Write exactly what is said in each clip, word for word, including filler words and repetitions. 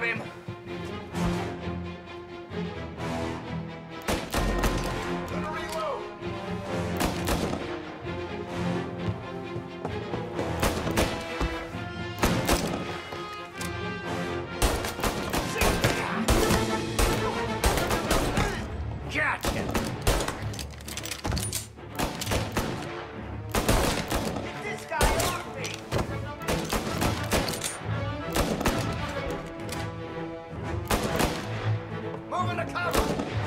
him! Gonna reload! Gotcha! Get this guy off me! Moving to cover!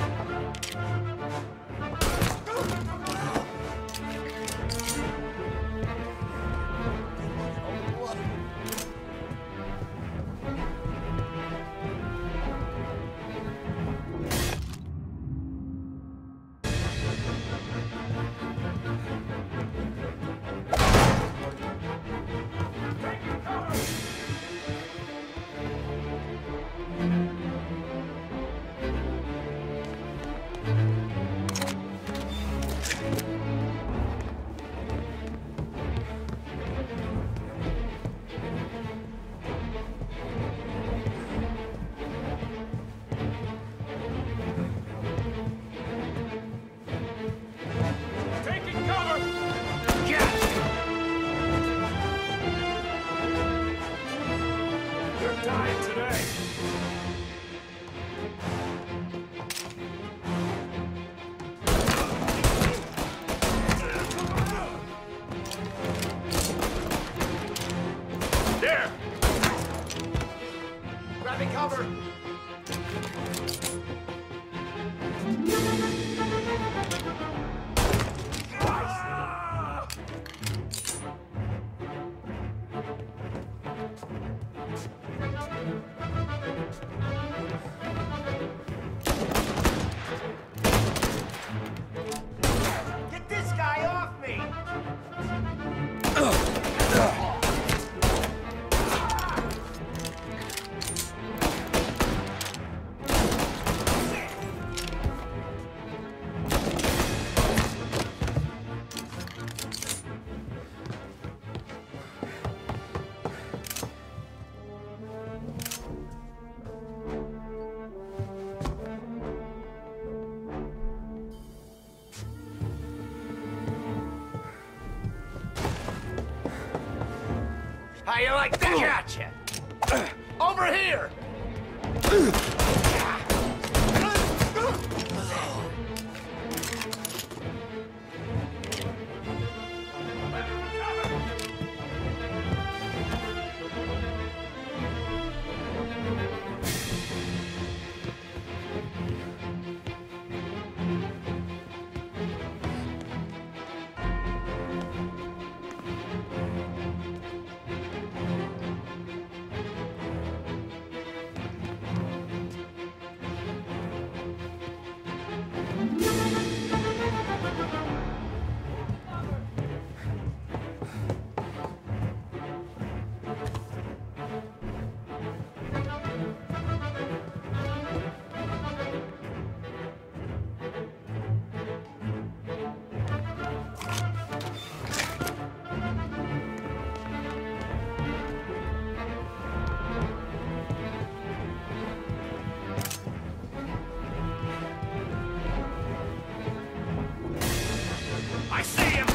There! Grabbing cover! Get this guy off me! How you like that? Gotcha! Over here! I see him!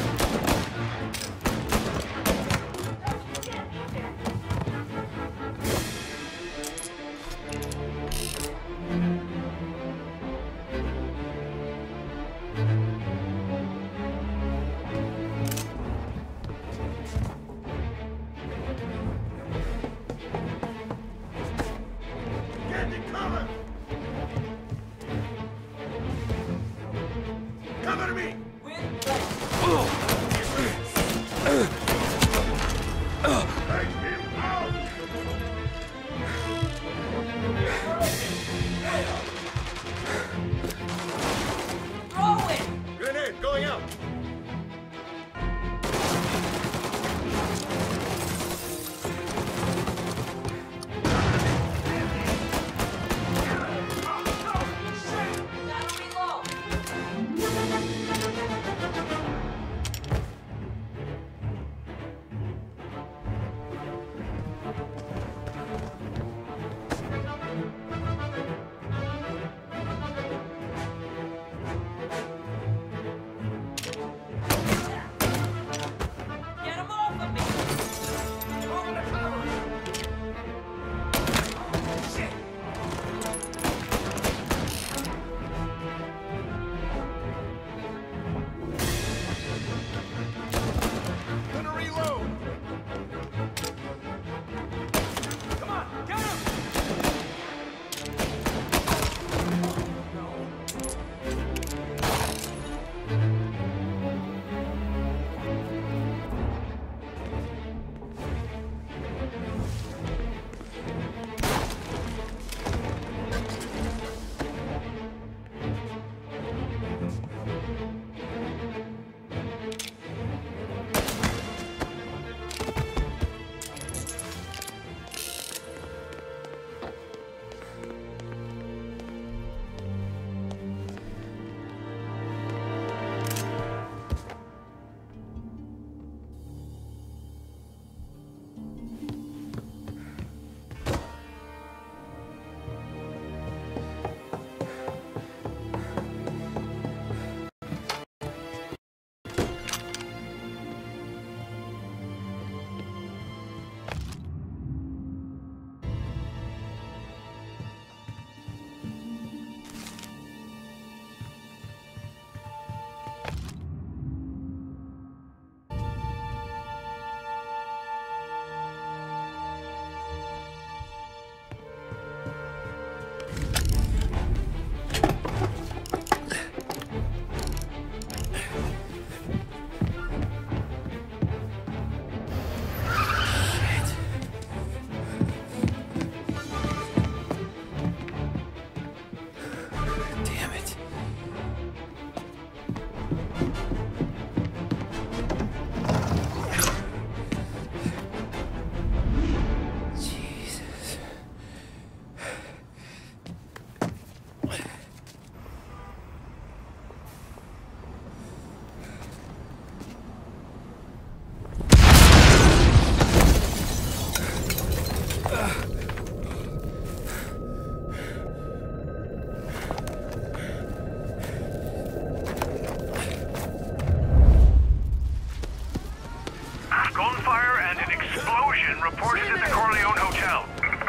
reported at the Corleone Hotel.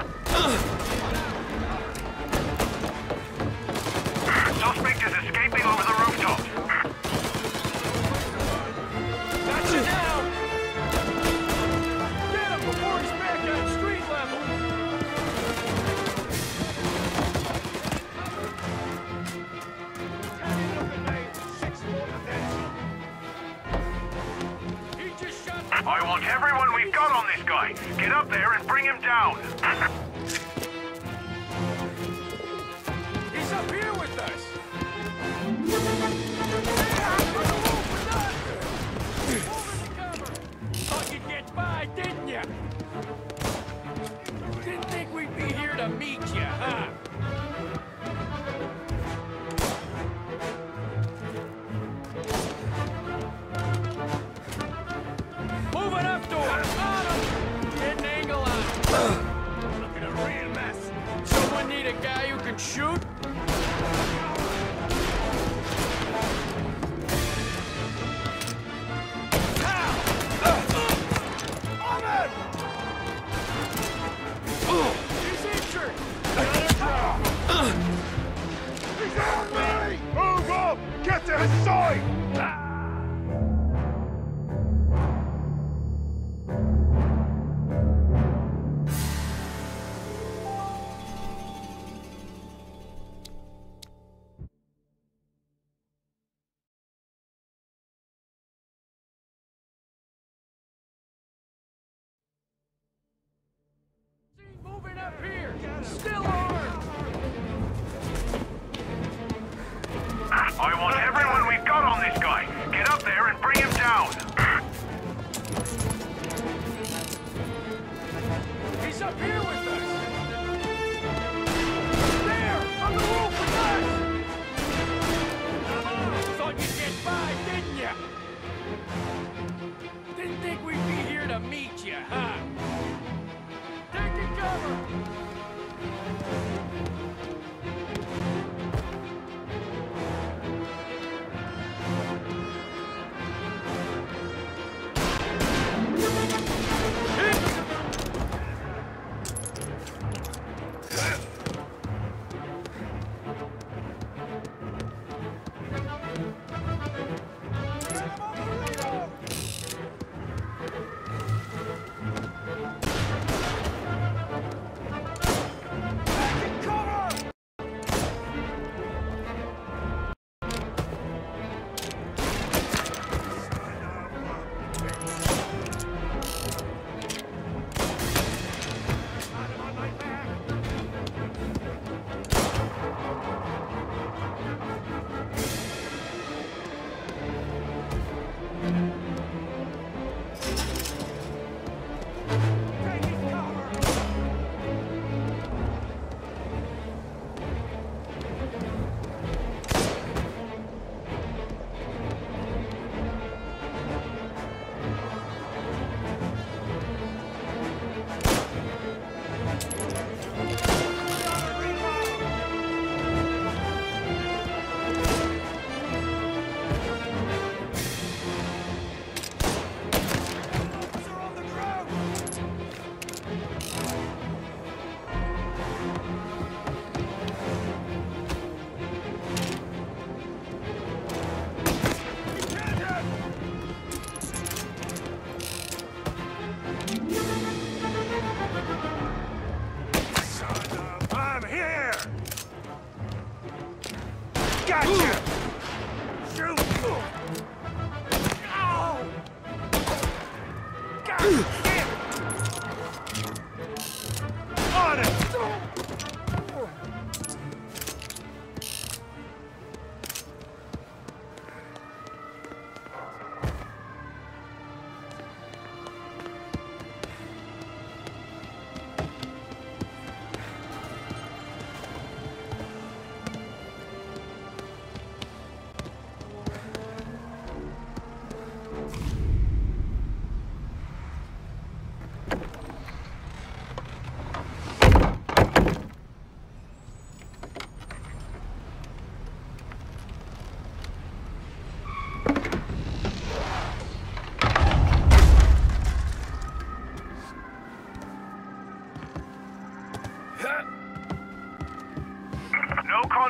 Suspect is escaping over the rooftop. Got you now! Get him before he's back on street level! He just shot... I want everyone we've got on this guy. Get up there and bring him down. He's up here with us! Thought you'd get by, didn't ya? Didn't think we'd be here to meet ya, huh? Moving up to him! On him! Get an angle on him! Looking a real mess. Someone need a guy who can shoot? He's injured! He's on me! Move up! Get to his side! Moving up here! Still armed! I want everyone we've got on this guy. Get up there and bring him down. He's up here with us! There! On the roof with us! Thought you'd get by, didn't ya? Didn't think we'd be here to meet ya, huh? Taking cover!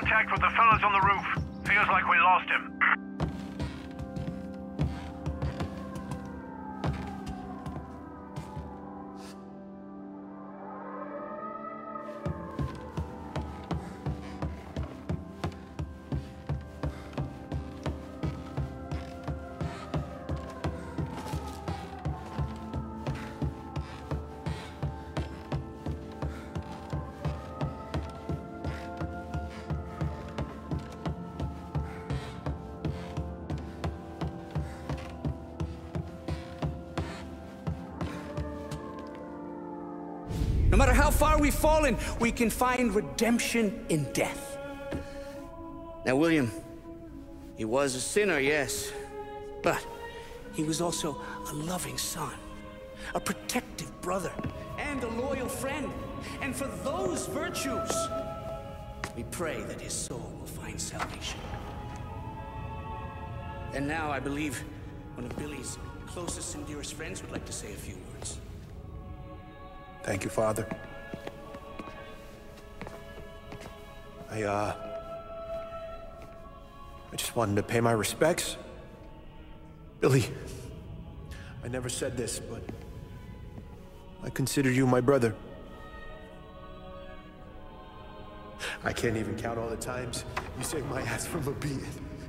contact with the fellas on the roof. Feels like we lost him. No matter how far we've fallen, we can find redemption in death. Now, William, he was a sinner, yes, but he was also a loving son, a protective brother, and a loyal friend. And for those virtues, we pray that his soul will find salvation. And now I believe one of Billy's closest and dearest friends would like to say a few words. Thank you, Father. I, uh... I just wanted to pay my respects. Billy, I never said this, but I consider you my brother. I can't even count all the times you saved my ass from a beating.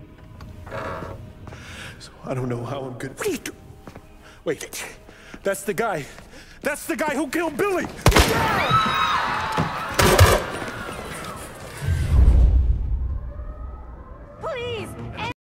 So I don't know how I'm gonna... What are you doing? Wait, that's the guy. That's the guy who killed Billy!